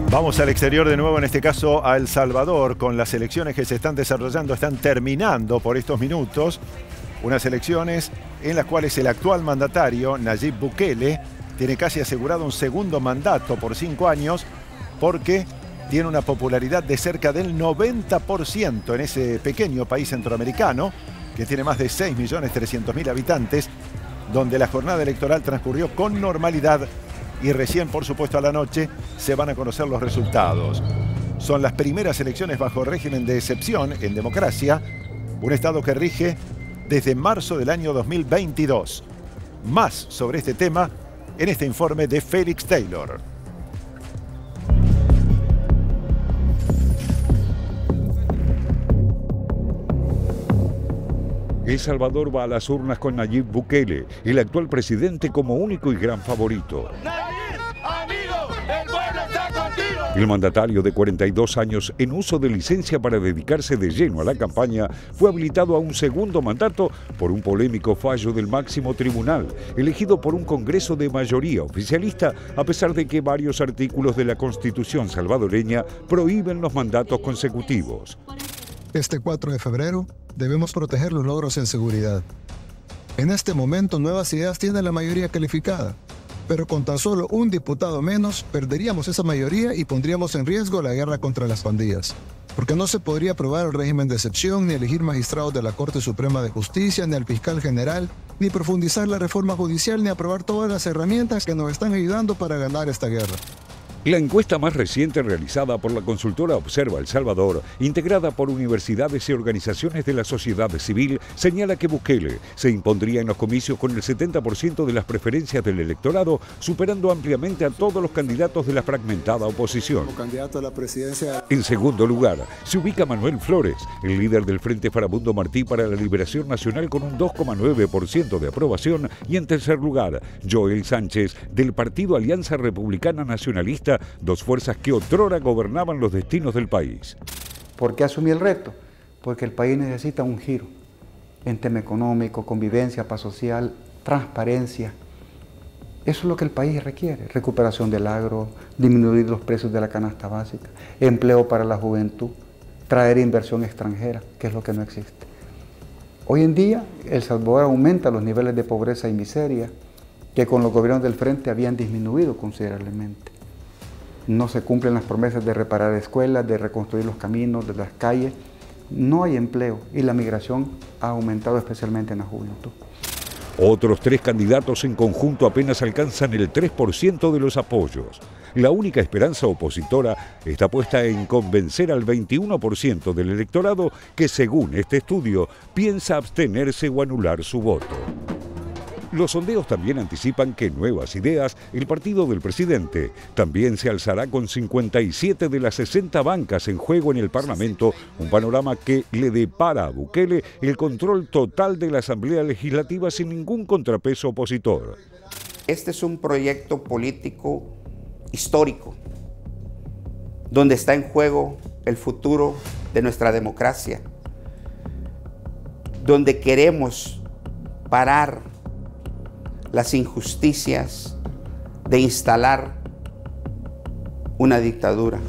Vamos al exterior de nuevo, en este caso a El Salvador, con las elecciones que se están desarrollando, están terminando por estos minutos. Unas elecciones en las cuales el actual mandatario, Nayib Bukele, tiene casi asegurado un segundo mandato por 5 años porque tiene una popularidad de cerca del 90% en ese pequeño país centroamericano que tiene más de 6.300.000 habitantes, donde la jornada electoral transcurrió con normalidad y recién, por supuesto, a la noche se van a conocer los resultados. Son las primeras elecciones bajo régimen de excepción en democracia, un estado que rige desde marzo del año 2022. Más sobre este tema en este informe de Félix Taylor. El Salvador va a las urnas con Nayib Bukele, el actual presidente, como único y gran favorito. Nayib, amigo, el pueblo está contigo. El mandatario de 42 años, en uso de licencia para dedicarse de lleno a la campaña, fue habilitado a un segundo mandato por un polémico fallo del máximo tribunal, elegido por un Congreso de mayoría oficialista, a pesar de que varios artículos de la Constitución salvadoreña prohíben los mandatos consecutivos. Este 4 de febrero debemos proteger los logros en seguridad. En este momento, Nuevas Ideas tiene la mayoría calificada, pero con tan solo un diputado menos, perderíamos esa mayoría y pondríamos en riesgo la guerra contra las pandillas. Porque no se podría aprobar el régimen de excepción, ni elegir magistrados de la Corte Suprema de Justicia, ni al fiscal general, ni profundizar la reforma judicial, ni aprobar todas las herramientas que nos están ayudando para ganar esta guerra. La encuesta más reciente realizada por la consultora Observa El Salvador, integrada por universidades y organizaciones de la sociedad civil, señala que Bukele se impondría en los comicios con el 70% de las preferencias del electorado, superando ampliamente a todos los candidatos de la fragmentada oposición. Como candidato a la presidencia. En segundo lugar, se ubica Manuel Flores, el líder del Frente Farabundo Martí para la Liberación Nacional, con un 2,9% de aprobación, y en tercer lugar, Joel Sánchez, del Partido Alianza Republicana Nacionalista, dos fuerzas que otrora gobernaban los destinos del país. ¿Por qué asumí el reto? Porque el país necesita un giro en tema económico, convivencia, paz social, transparencia. Eso es lo que el país requiere: recuperación del agro, disminuir los precios de la canasta básica, empleo para la juventud, traer inversión extranjera, que es lo que no existe. Hoy en día, El Salvador aumenta los niveles de pobreza y miseria que con los gobiernos del frente habían disminuido considerablemente. No se cumplen las promesas de reparar escuelas, de reconstruir los caminos, de las calles. No hay empleo y la migración ha aumentado, especialmente en la juventud. Otros 3 candidatos en conjunto apenas alcanzan el 3% de los apoyos. La única esperanza opositora está puesta en convencer al 21% del electorado que, según este estudio, piensa abstenerse o anular su voto. Los sondeos también anticipan que Nuevas Ideas, el partido del presidente, también se alzará con 57 de las 60 bancas en juego en el Parlamento, un panorama que le depara a Bukele el control total de la Asamblea Legislativa sin ningún contrapeso opositor. Este es un proyecto político histórico, donde está en juego el futuro de nuestra democracia, donde queremos parar las injusticias de instalar una dictadura.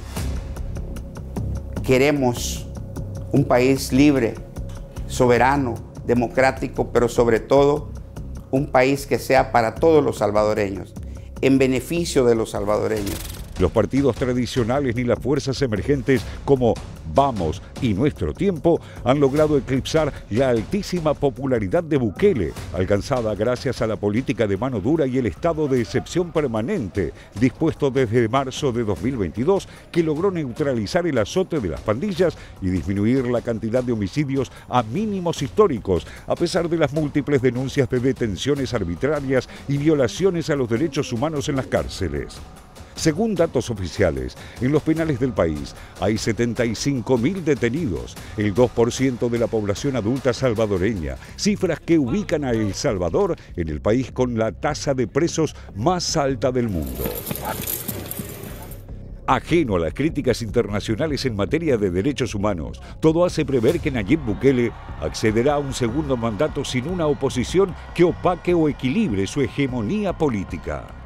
Queremos un país libre, soberano, democrático, pero sobre todo un país que sea para todos los salvadoreños, en beneficio de los salvadoreños. Los partidos tradicionales ni las fuerzas emergentes como Vamos y Nuestro Tiempo han logrado eclipsar la altísima popularidad de Bukele, alcanzada gracias a la política de mano dura y el estado de excepción permanente, dispuesto desde marzo de 2022, que logró neutralizar el azote de las pandillas y disminuir la cantidad de homicidios a mínimos históricos, a pesar de las múltiples denuncias de detenciones arbitrarias y violaciones a los derechos humanos en las cárceles. Según datos oficiales, en los penales del país hay 75.000 detenidos, el 2% de la población adulta salvadoreña, cifras que ubican a El Salvador en el país con la tasa de presos más alta del mundo. Ajeno a las críticas internacionales en materia de derechos humanos, todo hace prever que Nayib Bukele accederá a un segundo mandato sin una oposición que opaque o equilibre su hegemonía política.